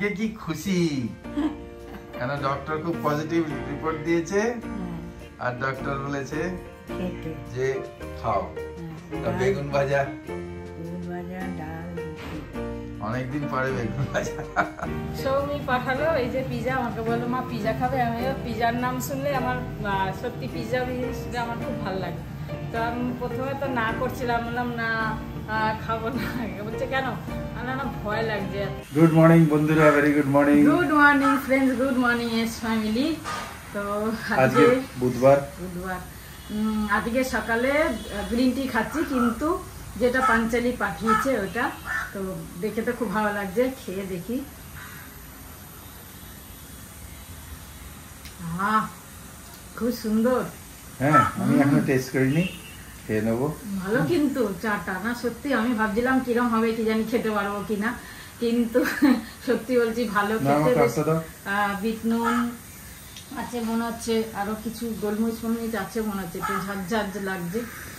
আজকে কি খুশি, কেন ডক্টর খুব পজিটিভ রিপোর্ট দিয়েছে আর ডক্টর বলেছে যে খাও বেগুন ভাজা, ডাল, অনেকদিন পরে বেগুন ভাজা। সৌমি পাঠালো এই যে পিজা, আমাকে বললো মা পিজা খাবে। আমি পিজার নাম শুনলে আমার সত্যি পিজা জিনিসটা আমার খুব ভালো লাগে। তো আমি প্রথমে তো না করছিলাম, বললাম না খাবো না। বলছে কেন? না ভয় লাগছে। গুড মর্নিং বন্ধুরা, very good morning. Good morning friends, good morning S family. তো আজকে বুধবার, আজকে সকালে গ্রিন টি খাচ্ছি, কিন্তু যেটা পাঞ্চালি পাঠিয়েছে ওটা, তো দেখে তো খুব ভালো লাগছে। খেয়ে দেখি। খুব সুন্দর। হ্যাঁ আমি এখনো টেস্ট করিনি, খেয়ে নেবো। ভালো কিন্তু চাটা না, সত্যি আমি ভাবছিলাম কিরম হবে কি জানি, খেতে পারবো কিনা, কিন্তু সত্যি বলছি ভালো খেতে। বিট নুন আছে মনে হচ্ছে, আরো কিছু গোলমরিচ ফলমরিচ আছে মনে হচ্ছে, একটু ঝাঁঝ লাগছে।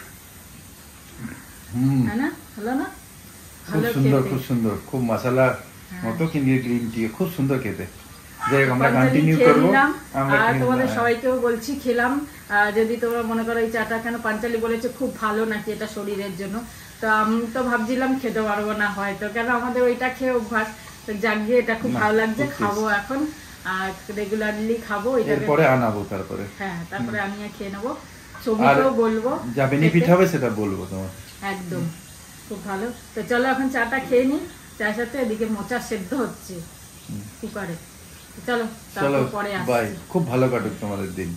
হ্যাঁ না, ভালো না? খুব সুন্দর, খুব সুন্দর, খুব মশলা মতো কিন্তু গ্রিন টি খুব সুন্দর খেতে। যাই হোক আমরা কন্টিনিউ করব। আর তোমাদের সবাইকেও বলছি খেলাম, যদি তোমরা মনে করো এই চাটা কেন পাঞ্চালি বলেছে খুব ভালো নাকি এটা শরীরের জন্য, তো আমি তো ভাবছিলাম খেতে পারবো না হয়তো, কেন আমাদের ওইটা খেয়ে অভ্যাস। তো জাগিয়ে এটা খুব ভালো লাগছে, খাবো এখন আর রেগুলারলি খাবো। এরপরে আনাবো, তারপরে হ্যাঁ তারপরে আমি খেয়ে নেবো। ছবিতেও বলবো, যা বেনিফিট হবে সেটা বলবো তোমার। একদম খুব ভালো। তো চলো এখন চাটা খেয়ে নি, চায়ের সাথে এদিকে মোচা সেদ্ধ হচ্ছে কুকারে। চলো চলো পরে বাই, খুব ভালো কাটুক তোমাদের দিন।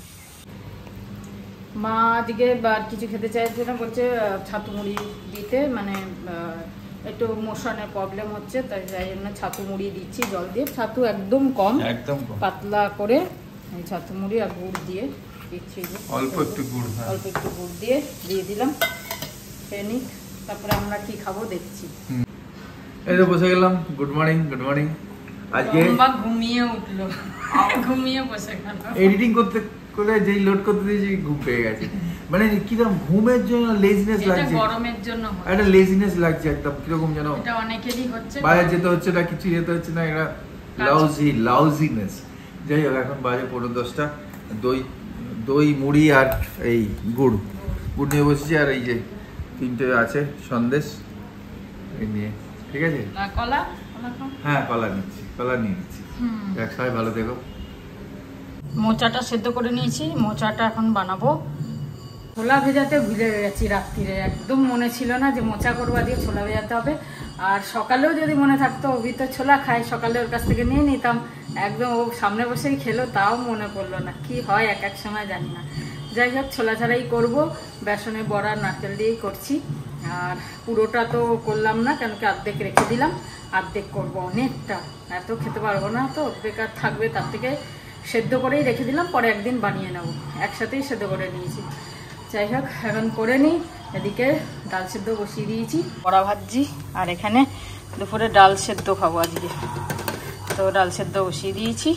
মা আজকে কিছু খেতে চাইছিল, বলছে ছাতু মুড়ি দিতে, মানে একটু মোশনের প্রবলেম হচ্ছে, তাই যাই জন্য ছাতু মুড়ি দিচ্ছি জল দিয়ে। ছাতু একদম কম, একদম পাতলা করে এই ছাতু মুড়ি আর গুড় দিয়ে দিচ্ছি। অল্প একটু গুড়, অল্প একটু গুড় দিয়ে দিলাম। খেয়ে নিক, তারপরে আমরা কি খাবো দেখছি। এই তো বসে গেলাম। Good morning, good morning. আজকে ঘুমিয়ে উঠলো, ঘুমিয়ে বসে গেল। এডিটিং করতে করে যেই লোড করতে দিয়েছি ঘুম পেয়ে গেছে, মানে কিরকম ঘুমের জন্য লেজিনেস লাগছে, গরমের জন্য একটা লেজিনেস লাগছে একদম, কিরকম যেন এটা অনেকেরই হচ্ছে, বাইরে যেতে হচ্ছে না, কিছু যেতে হচ্ছে না, এটা লাউজিনেস। যাই হোক এখন বাজে 10:45। দই মুড়ি আর এই গুড় নিয়ে বসেছি, আর এই যে 3টে আছে সন্দেশ এই নিয়ে। ঠিক আছে, কলা, হ্যাঁ কলা নিচ্ছি, কলা নিয়ে নিচ্ছি। সবাই ভালো থেকো। মোচাটা সেদ্ধ করে নিয়েছি, মোচাটা এখন বানাবো। ছোলা ভেজাতে ভুলে গেছি রাত্রিরে, একদম মনে ছিল না যে মোচা করবা দিয়ে ছোলা ভেজাতে হবে। আর সকালেও যদি মনে থাকতো, অভি তো ছোলা খাই, সকালে ওর কাছ থেকে নিয়ে নিতাম, একদম ও সামনে বসেই খেলো, তাও মনে পড়লো না। কি হয় এক এক সময় জানি না। যাই হোক ছোলা ছাড়াই করবো, বেসনে বড়া নারকেল দিয়েই করছি। আর পুরোটা তো করলাম না, কেন কি অর্ধেক রেখে দিলাম, অর্ধেক করবো, অনেকটা এত খেতে পারবো না, তো বেকার থাকবে, তার থেকে সেদ্ধ করেই রেখে দিলাম, পরে একদিন বানিয়ে নেবো। একসাথেই সেদ্ধ করে নিয়েছি। যাই হোক এখন করে নিই। এদিকে ডাল সেদ্ধ বসিয়ে দিয়েছি, বড়া ভাজি, আর এখানে দুপুরে ডাল সেদ্ধ খাবো আজকে, তো ডাল সেদ্ধ বসিয়ে দিয়েছি।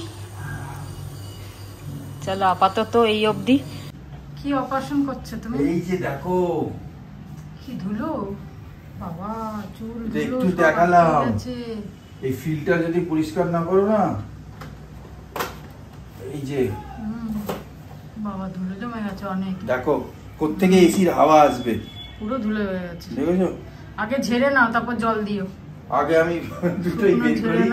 চলো আপাতত এই অবধি। কি অপারেশন করছো তুমি? এই যে দেখো কি ধুলো বাবা, চুল একটু দেখালাম। এই ফিল্টার যদি পরিষ্কার না করো না, এই যে বাবা ধুলো জমে গেছে অনেক। দেখো কোত্থেকে এসির হাওয়া আসবে, পুরো ধুলো হয়ে গেছে। দেখেছো? আগে ঝেড়ে নাও, তারপর জল দিও। আগে আমি দুটোই বের করি।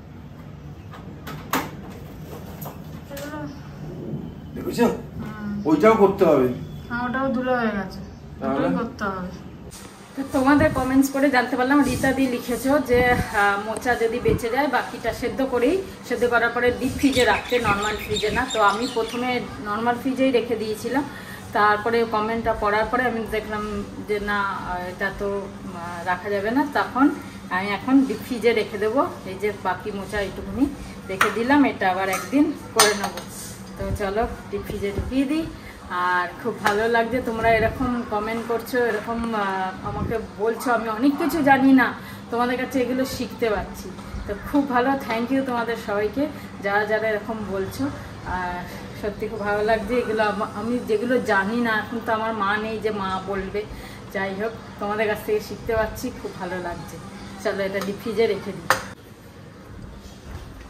দেখেছো, ওইটাও করতে হবে। হ্যাঁ ওটাও ধুলো হয়ে গেছে, ওটাই করতে হবে। তোমাদের কমেন্টস করে জানতে পারলাম, রীতা দি লিখেছো যে মোচা যদি বেঁচে যায় বাকিটা সেদ্ধ করার পরে ডিপ ফ্রিজে রাখতে, নর্মাল ফ্রিজে না। তো আমি প্রথমে নর্মাল ফ্রিজেই রেখে দিয়েছিলাম, তারপরে কমেন্টটা পড়ার পরে আমি দেখলাম যে না এটা তো রাখা যাবে না, তখন আমি এখন ডিপ ফ্রিজে রেখে দেবো। এই যে বাকি মোচা এইটুকুনি রেখে দিলাম, এটা আবার একদিন করে নেবো। তো চলো ডিপ ফ্রিজে ঢুকিয়ে দিই। আর খুব ভালো লাগছে তোমরা এরকম কমেন্ট করছো, এরকম আমাকে বলছো, আমি অনেক কিছু জানি না, তোমাদের কাছে এগুলো শিখতে পারছি। তো খুব ভালো, থ্যাংক ইউ তোমাদের সবাইকে যারা যারা এরকম বলছো। আর সত্যি খুব ভালো লাগছে এগুলো, আমি যেগুলো জানি না, এখন তো আমার মা নেই যে মা বলবে, যাই হোক তোমাদের কাছ থেকে শিখতে পারছি, খুব ভালো লাগছে। চলো এটা ডিপ ফ্রিজে রেখে দিই।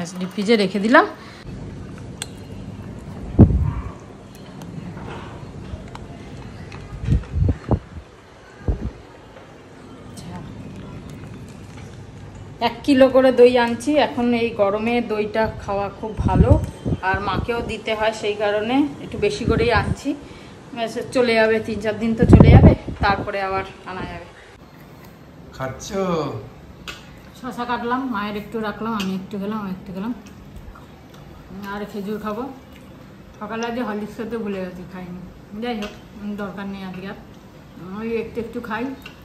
ব্যাস ডিপ ফ্রিজে রেখে দিলাম। এক কিলো করে দই আনছি। এখন এই গরমে দইটা খাওয়া খুব ভালো, আর মাকেও দিতে হয়, সেই কারণে একটু বেশি করেই আনছি। চলে যাবে 3-4 দিন তো চলে যাবে, তারপরে আবার আনা যাবে। খাচ্ছ? শশা কাটলাম, মায়ের একটু রাখলাম, আমি একটু গেলাম, আর খেজুর খাবো। সকালে আজকে হরলিক্স খেতে ভুলে গেছি, খাইনি। যাই হোক, দরকার নেই আজকে আর, ওই একটু খাই।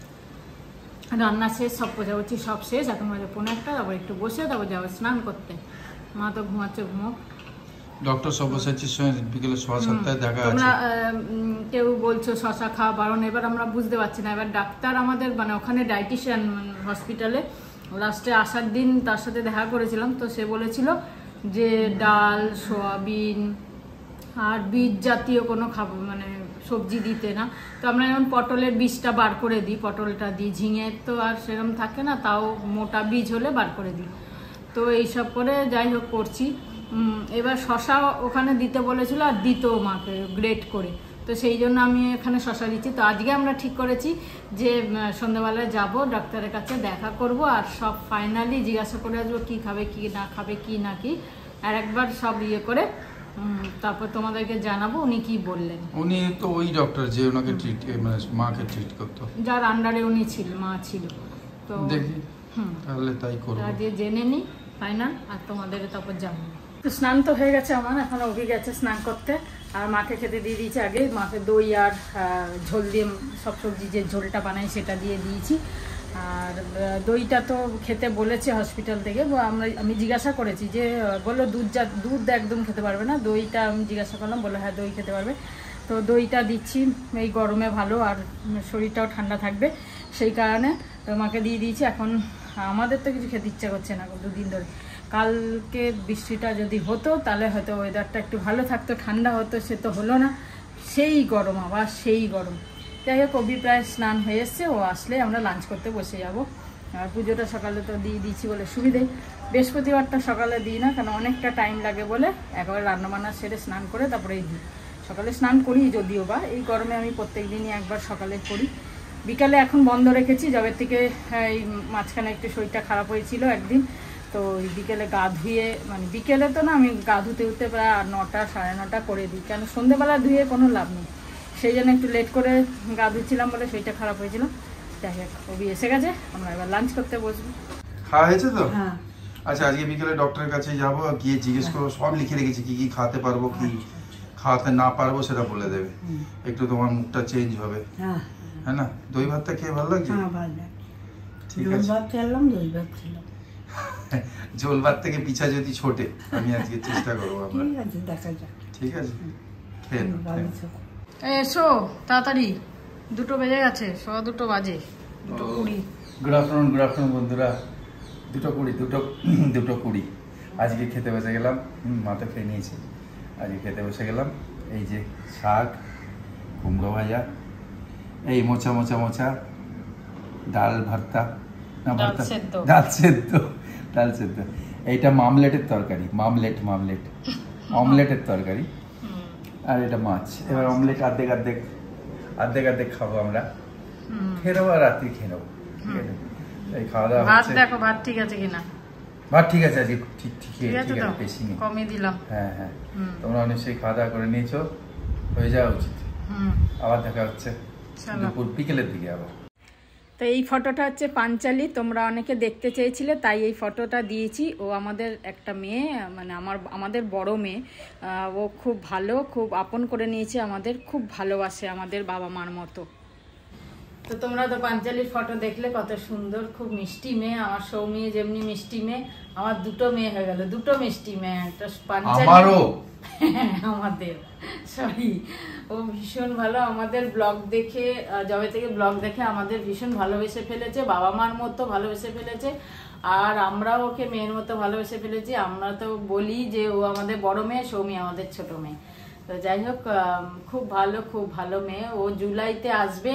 রান্না শেষ, সব পোছাপুছি সব শেষ, এখন বাজে 1:45, তারপর একটু বসে তারপর যাবো স্নান করতে। মা তো ঘুমাচ্ছে, ঘুমোক। ডক্টর সব্যসাচীর সঙ্গে বিকেলে 7:30 দেখা আছে। তোমরা কেউ বলছো শশা খাওয়া বারণ, এবার আমরা বুঝতে পারছি না। এবার ডাক্তার আমাদের মানে ওখানে ডায়েটিশিয়ান হসপিটালে লাস্টে আসার দিন তার সাথে দেখা করেছিলাম, তো সে বলেছিল যে ডাল, সোয়াবিন আর বীজ জাতীয় কোনো খাবার মানে সবজি দিতে না। তো আমরা যেমন পটলের বীজটা বার করে দিই, পটলটা দিই, ঝিঙের তো আর সেরকম থাকে না, তাও মোটা বীজ হলে বার করে দিই। তো এইসব করে যাই হোক করছি। এবার শশা ওখানে দিতে বলেছিল, আর দিত মাকে গ্রেট করে, তো সেই জন্য আমি এখানে শশা দিচ্ছি। তো আজকে আমরা ঠিক করেছি যে সন্ধ্যাবেলায় যাব ডাক্তারের কাছে, দেখা করব, আর সব ফাইনালি জিজ্ঞাসা করে আসবো কী খাবে কি না খাবে, কি না কি, আর একবার সব ইয়ে করে তারপর তোমাদেরকে জানাবো উনি কি বললেন। উনি তো ওই ডক্টর যে ওনাকে ট্রিট মানে মাকে ট্রিট করতো, যার আন্ডারে উনি ছিল, মা ছিল। তো দেখি তাহলে তাই করব, আজকে জেনে নিই ফাইনাল, আর তোমাদের তারপর জানাবো। তো স্নান তো হয়ে গেছে আমার, এখন অভি গেছে স্নান করতে, আর মাকে খেতে দিয়ে দিয়েছি আগে। মাকে দই আর ঝোল দিয়ে, সব সবজি যে ঝোলটা বানাই সেটা দিয়ে দিয়েছি। আর দইটা তো খেতে বলেছে হসপিটাল থেকে, আমি জিজ্ঞাসা করেছি যে, বললো দুধ একদম খেতে পারবে না, দইটা আমি জিজ্ঞাসা করলাম, বললো হ্যাঁ দই খেতে পারবে। তো দইটা দিচ্ছি, এই গরমে ভালো, আর শরীরটাও ঠান্ডা থাকবে, সেই কারণে মাকে দিয়ে দিয়েছি। এখন আমাদের তো কিছু খেতে ইচ্ছা করছে না 2 দিন ধরে। কালকে বৃষ্টিটা যদি হতো তাহলে হয়তো ওয়েদারটা একটু ভালো থাকতো, ঠান্ডা হতো, সে তো হলো না, সেই গরম, আবার সেই গরম। যাই হোক, কবি প্রায় স্নান হয়ে এসছে, ও আসলে আমরা লাঞ্চ করতে বসে যাব। আর পুজোটা সকালে তো দিয়ে দিয়েছি বলে সুবিধেই। বৃহস্পতিবারটা সকালে দিই না, কারণ অনেকটা টাইম লাগে বলে, একবার রান্নাবান্না সেরে স্নান করে তারপরেই দিই। সকালে স্নান করি যদিও বা, এই গরমে আমি প্রত্যেক দিনই একবার সকালে করি। বিকালে এখন বন্ধ রেখেছি, যবে থেকে এই মাঝখানে একটু শরীরটা খারাপ হয়েছিল একদিন, তো বিকেলে গা ধুয়ে, মানে বিকেলে তো না, আমি গা ধুতে প্রায় 9টা 9:30 করে দিই, কেন সন্ধ্যেবেলা ধুয়ে কোনো লাভ নেই, সেই জন্য একটু লেট করে গা ধুচ্ছিলাম বলে শরীরটা খারাপ হয়েছিল। যাই হোক, ওবি এসে গেছে, আমরা এবার লাঞ্চ করতে বসবো। খাওয়া হয়েছে তো? হ্যাঁ। আচ্ছা, আজকে বিকেলে ডক্টরের কাছে যাবো, গিয়ে জিজ্ঞেস করবো, সব লিখে রেখেছি কি কি খাওয়াতে পারবো, কি খাওয়াতে না পারবো সেটা বলে দেবে। একটু তোমার মুখটা চেঞ্জ হবে, হ্যাঁ না? দই ভাতটা খেয়ে ভালো লাগছে? ঠিক আছে, ঝোল ভাত থেকে পিছা যদি ছোটে, আমি আজকে চেষ্টা করবো। ঠিক আছে, খেয়ে এসো তাড়াতাড়ি, 2টো বেজে গেছে, 2:15 বাজে, 2:20। গুড আফটারনুন বন্ধুরা। 2:20 আজকে খেতে বসে গেলাম। মা তো খেয়ে নিয়েছে, আজকে খেতে বসে গেলাম। এই যে শাক, কুমড়ো ভাজা, এই মোচা ডাল ভর্তা, না ভর্তা, ডাল সেদ্ধ, এইটা মামলেটের তরকারি, অমলেটের তরকারি, আর এটা মাছ। এবার অমলেট অর্ধেক খাবো আমরা, খেয়ে নেবো, আর রাত্রি খেয়ে নেবো। ঠিক আছে, এই খাওয়া দাওয়া হচ্ছে। দেখো ভাত ঠিক আছে কিনা। ভাত ঠিক আছে, আজকে ঠিক আছে, বেশি নেই, কমই দিলাম। হ্যাঁ, তোমরা অবশ্যই খাওয়া দাওয়া করে নিয়েছো, হয়ে যাওয়া উচিত। আবার দেখা হচ্ছে দুপুর বিকেলের দিকে আবার। তো এই ফটোটা হচ্ছে পাঞ্চালি, তোমরা অনেকে দেখতে চেয়েছিলে, তাই এই ফটোটা দিয়েছি। ও আমাদের একটা মেয়ে, মানে আমাদের বড় মেয়ে, ও খুব ভালো, খুব আপন করে নিয়েছে আমাদের, খুব ভালোবাসে আমাদের বাবা মার মতো। তো তোমরা তো পাঞ্চালির ফটো দেখলে, কত সুন্দর, খুব মিষ্টি মেয়ে। আমার সৌমি যেমনি মিষ্টি মেয়ে, আমার 2টো মেয়ে হয়ে গেল, 2টো মিষ্টি মেয়ে। একটা পাঞ্চালি, আমাদের সরি, ও ভীষণ ভালো, আমাদের ব্লগ দেখে, যবে থেকে ব্লগ দেখে আমাদের ভীষণ ভালোবেসে ফেলেছে, বাবা মার মতো ভালোবেসে ফেলেছে, আর আমরাও ওকে মেয়ের মতো ভালোবেসে ফেলেছি। আমরা তো বলি যে ও আমাদের বড় মেয়ে, সৌমি আমাদের ছোট মেয়ে। তো যাই হোক, খুব ভালো মেয়ে। ও জুলাইতে আসবে,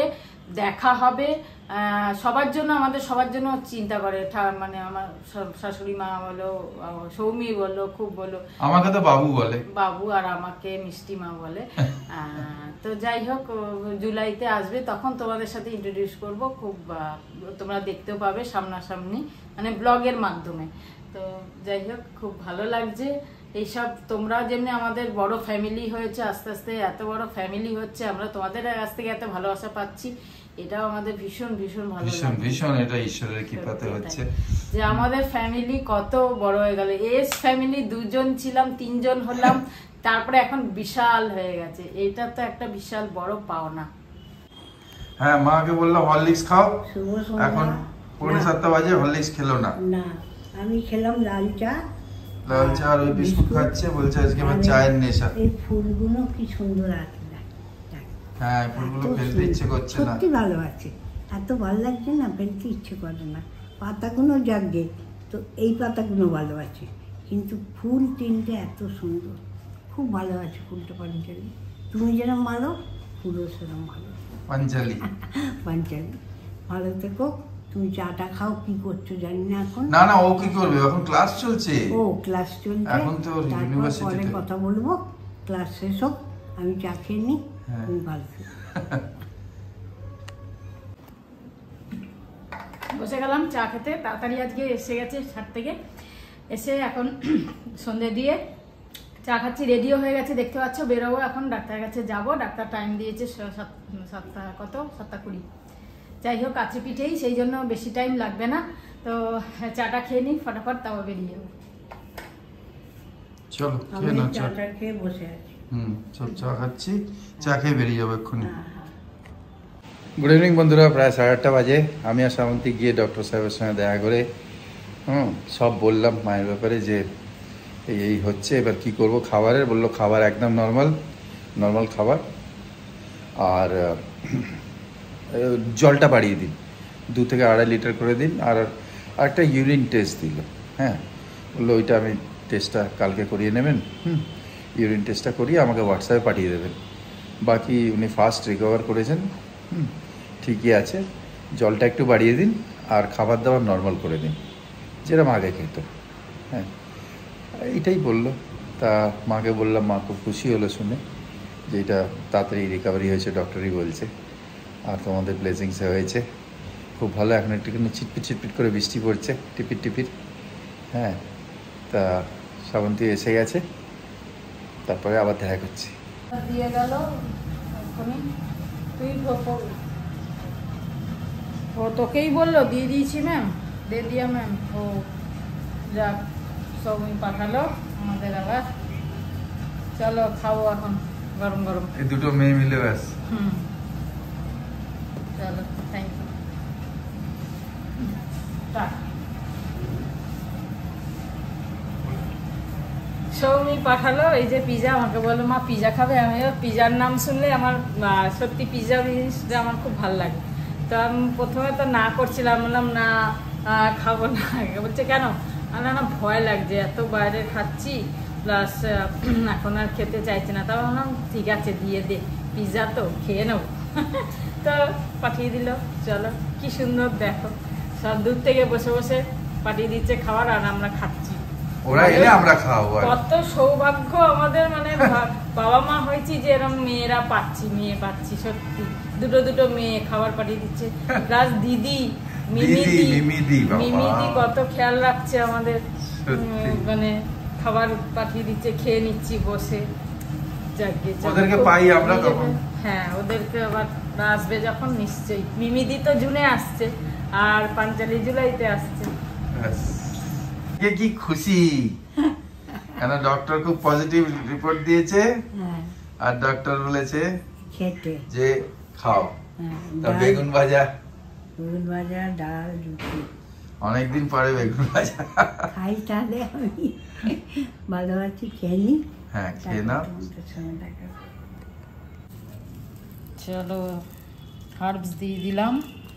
দেখা হবে। সবার জন্য, আমাদের সবার জন্য চিন্তা করে, মানে আমার শাশুড়ি মা বলো, সৌমি বলো, খুব বলো, আমাকে তো বাবু বলে, বাবু, আর আমাকে মিষ্টি মা বলে। তো যাই হোক, জুলাইতে আসবে, তখন তোমাদের সাথে ইন্ট্রোডিউস করব, খুব তোমরা দেখতেও পাবে সামনাসামনি, মানে ব্লগের মাধ্যমে। তো যাই হোক, খুব ভালো লাগছে এইসব। তোমরা যেমনি আমাদের বড় ফ্যামিলি হয়েছে, আস্তে আস্তে এত বড় ফ্যামিলি হচ্ছে, আমরা তোমাদের কাছ থেকে এত ভালোবাসা পাচ্ছি, এটাও আমাদের ভীষণ ভীষণ ভালো লাগছে। ভীষণ এটা ঈশ্বরের কৃপাতে হচ্ছে যে আমাদের ফ্যামিলি কত বড় হয়ে গেল। এস ফ্যামিলি 2 জন ছিলাম, 3 জন হলাম, তারপরে এখন বিশাল হয়ে গেছে। এটা তো একটা বিশাল বড় পাওনা। হ্যাঁ, মাকে বললাম হরলিক্স খাও, এখন 7:45 বাজে, হরলিক্স খেলো না। না, আমি খেলাম লাল চা আর ওই বিস্কুট খাচ্ছে, বলছে আজকে আমার চায়ের নেশা। এই ফুলগুলো কি সুন্দর আছে, হ্যাঁ, ফুলগুলো ফেলতে ইচ্ছে করছে না, সত্যি ভালো আছে, এত ভালো লাগছে না, ফেলতে ইচ্ছে করে না। পাতাগুলো জাগে, তো এই পাতাগুলো ভালো আছে, কিন্তু ফুল 3টে এত সুন্দর, খুব ভালো আছে ফুলটা। পাঞ্চালি, তুমি যেরকম ভালো, ফুলও সেরকম ভালো। পাঞ্চালি পাঞ্চালি, ভালো থেকো। তুমি চাটা খাও, কি করছো জানি না এখন। না না, ও কি করবে, এখন ক্লাস চলছে। ও ক্লাস চলছে, এখন তো ইউনিভার্সিটিতে। পরে কথা বলবো, ক্লাস শেষ হোক, আমি চা খেয়ে নিই। তুমি ভালো থেকো। বসে গেলাম চা খেতে, তাড়াতাড়ি আজকে এসে গেছে ছাদ থেকে, এসে এখন সন্ধে দিয়ে চা খাচ্ছি, রেডিও হয়ে গেছে, দেখতে পাচ্ছ। বেরোবো এখন, ডাক্তারের কাছে যাবো, ডাক্তার টাইম দিয়েছে 7:20। যাই হোক, কাছে পিঠেই, সেই জন্য বেশি টাইম লাগবে না। তো চাটা খেয়ে নিই ফটাফট, তাও বেরিয়ে যাবো। চলো আমি চাটা খেয়ে বসে আছি। সব চা খাচ্ছি, চা খেয়ে বেরিয়ে যাবো এক্ষুনি। গুড ইভিনিং বন্ধুরা, প্রায় 8:30 বাজে। আমি আর শ্রাবন্তী গিয়ে ডক্টর সাহেবের সঙ্গে দেখা করে সব বললাম মায়ের ব্যাপারে, যে এই হচ্ছে, এবার কি করব খাবারের। বললো খাবার একদম নর্মাল খাবার, আর জলটা বাড়িয়ে দিন, 2 থেকে 2.5 লিটার করে দিন, আর একটা ইউরিন টেস্ট দিল। হ্যাঁ, বললো ওইটা আমি টেস্টটা কালকে করিয়ে নেবেন, ইউরিন টেস্টটা করিয়ে আমাকে হোয়াটসঅ্যাপে পাঠিয়ে দেবেন। বাকি উনি ফাস্ট রিকভার করেছেন, ঠিকই আছে। জলটা একটু বাড়িয়ে দিন, আর খাবার দাবার নর্মাল করে দিন, যেরকম আগে খেত। হ্যাঁ, এইটাই বললো। তা মাকে বললাম, মা খুব খুশি হলো শুনে যে এটা তাড়াতাড়ি রিকভারি হয়েছে, ডক্টরই বলছে। আর তোমাদের ব্লেসিংসে হয়েছে, খুব ভালো। এখন একটুখানি ছিটপিট করে বৃষ্টি পড়ছে, টিপির। হ্যাঁ, তা শ্রাবন্তী এসে গেছে, তারপরে আবার দেখা করছি। দিয়ে গেল, ও তোকেই বললো, দিয়ে দিয়েছি ম্যাম, দিয়ে দিয়া ম্যাম। ও যাক, সব পাঠালো আমাদের। আবার চলো খাবো এখন, গরম গরম। এই দুটো মেয়ে মিলে ব্যাস। চলো, থ্যাংক ইউ। সৌমি পাঠালো এই যে পিজা, আমাকে বললো মা পিজা খাবে। আমি পিজার নাম শুনলে আমার সত্যি পিজা জিনিসটা আমার খুব ভালো লাগে। তো আমি প্রথমে তো না করছিলাম, বললাম না খাবো না। বলছে কেন? না ভয় লাগছে, এত বাইরে খাচ্ছি, প্লাস এখন আর খেতে চাইছে না। তাও বললাম ঠিক আছে, দিয়ে দে, পিজা তো খেয়ে নেবো। তো পাঠিয়ে দিল। চলো, কি সুন্দর দেখো, সব দূর থেকে বসে বসে পাঠিয়ে দিচ্ছে খাবার, আর আমরা খাচ্ছি। ওরা এলে আমরা খাবো। কত সৌভাগ্য আমাদের, মানে বাবা মা হয়েছি যে এরকম মেয়ে পাচ্ছি। সত্যি দুটো মেয়ে খাবার পাঠিয়ে দিচ্ছে, প্লাস দিদি মিমিদি কত খেয়াল রাখছে আমাদের, মানে খাবার পাঠিয়ে দিচ্ছে, খেয়ে নিচ্ছি বসে। ওদেরকে পাই আমরা তখন। হ্যাঁ, ওদেরকে আবার আসবে যখন নিশ্চয়ই। মিমিদি তো জুনে আসছে, আর পাঞ্চালি জুলাইতে আসছে। কি খুশি, কেন ডক্টর খুব পজিটিভ রিপোর্ট দিয়েছে, আর ডক্টর বলেছে যে খাও। বেগুন ভাজা, ডাল, রুটি। অনেকদিন পরে বেগুন ভাজা খাই, তাহলে আমি ভালো আছি, খেয়ে নি। হ্যাঁ, খেয়ে নাও। চলো, হার্বস দিয়ে দিলাম।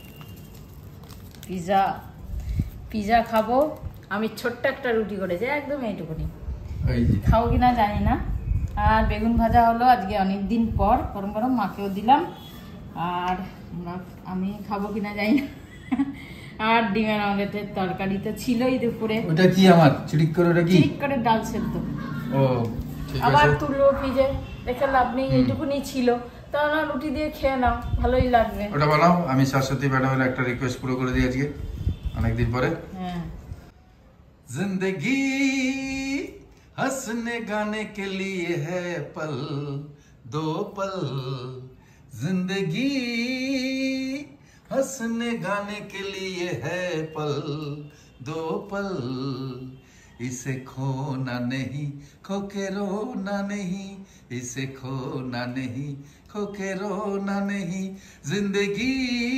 পিজা খাবো আমি। ছোট্ট একটা রুটি করেছি, একদম এইটুকুনি। খাও কিনা জানি না। আর বেগুন ভাজা হলো আজকে অনেকদিন পর, গরম গরম মাকেও দিলাম। আর আমি খাবো কিনা জানি না। আর ডিমের অমলেটের তরকারি তো ছিলই দুপুরে। ওটা কি আমার চিড়িক করে, ওটা কি চিড়িক করে ডাল সেদ্ধ। ও ঠিক আবার আছে, তুলো ফ্রিজে রেখে লাভ নেই, এইটুকুনি ছিল, তাহলে রুটি দিয়ে খেয়ে নাও, ভালোই লাগবে। ওটা বানাও। আমি সরস্বতী ম্যাডামের একটা রিকোয়েস্ট পুরো করে দিই আজকে, অনেকদিন পরে। হ্যাঁ। जिंदगी हंसने गाने के लिए है पल दो पल, जिंदगी हंसने गाने के लिए है पल दो पल, इसे खोना नहीं खो के रोना नहीं, इसे खोना नहीं खो के रोना नहीं, जिंदगी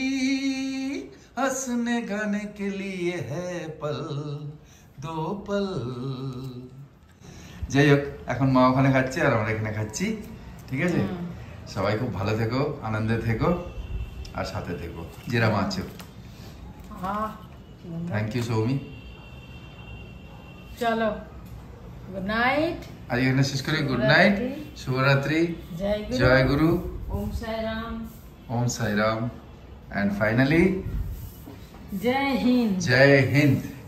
हंसने गाने के लिए है पल दो पल। যাই হোক, এখন মা ওখানে খাচ্ছে আর আমরা এখানে খাচ্ছি, ঠিক আছে? সবাই খুব ভালো থেকো, আনন্দে থেকো আর সাথে থেকো যেরকম আছো। Thank you Soumi. চলো, গুড নাইট। আজ এখানে শেষ করি। গুড নাইট, শুভরাত্রি, জয় গুরু, ওম সাই রাম, ওম সাই রাম, এন্ড ফাইনালি জয় হিন্দ। জয় হিন্দ।